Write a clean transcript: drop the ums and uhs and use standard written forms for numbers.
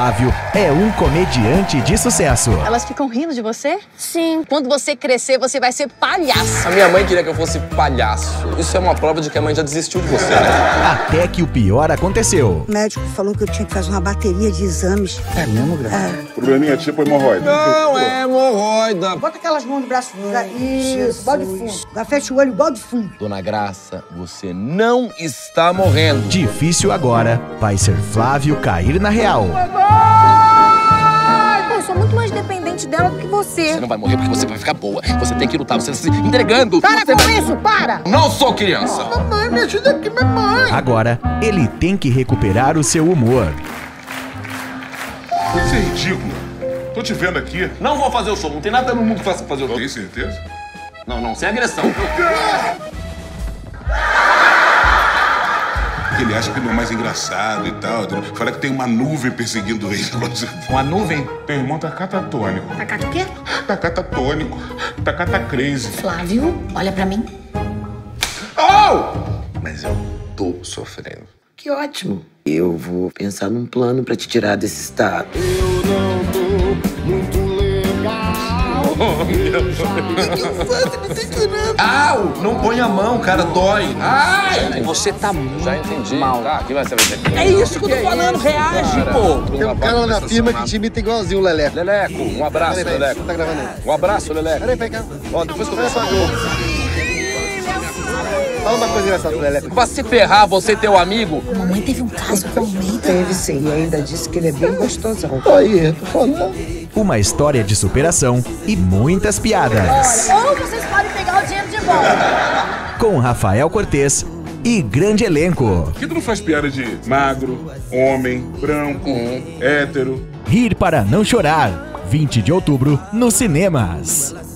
Flávio é um comediante de sucesso. Elas ficam rindo de você? Sim. Quando você crescer, você vai ser palhaço. A minha mãe queria que eu fosse palhaço. Isso é uma prova de que a mãe já desistiu de você, né? Até que o pior aconteceu. O médico falou que eu tinha que fazer uma bateria de exames. É mesmo, Graça? É. Probleminha tipo hemorroida. Não é hemorroida. Bota aquelas mãos no braço. Isso, balde fundo. Agora fecha o olho, balde fundo. Dona Graça, você não está morrendo. Difícil agora vai ser Flávio cair na real. Eu sou muito mais dependente dela do que você. Você não vai morrer porque você vai ficar boa. Você tem que lutar, você está se entregando. Para com isso, para! Não sou criança. Mamãe, me ajuda aqui, mamãe. Agora, ele tem que recuperar o seu humor. Isso é ridículo. Tô te vendo aqui. Não vou fazer o show. Não tem nada no mundo que faça fazer o show. Tem certeza? Não, sem agressão. Ele acha que ele é mais engraçado e tal. Fala que tem uma nuvem perseguindo ele. Uma nuvem? Teu irmão tá catatônico. Tá o quê? Tá catatônico. Tá catacrazy. Flávio, olha pra mim. Oh! Mas eu tô sofrendo. Que ótimo. Eu vou pensar num plano pra te tirar desse estado. Eu não tô muito legal. Au! Não põe a mão, cara, dói. Ai! Você tá muito Já entendi. mal. Tá, aqui vai ser. É isso que eu tô falando, reage, pô. Tem um cara lá na firma que te imita igualzinho o Leleco. Leleco, um abraço, Leleco. Tá gravando aí. Um abraço, Leleco. Peraí, cá. Ó, depois começa a Globo. Fala uma coisa engraçada pro Leleco. Vai se ferrar, você e teu amigo. A mamãe teve um caso com o Almeida. Teve sim, e ainda disse que ele é bem gostosão. Aí, tô falando. Uma história de superação e muitas piadas. Ou vocês podem pegar o dinheiro de volta. Com Rafael Cortez e grande elenco. Por que tu não faz piada de magro, homem, branco, hétero? Rir para não chorar. 20 de outubro nos cinemas.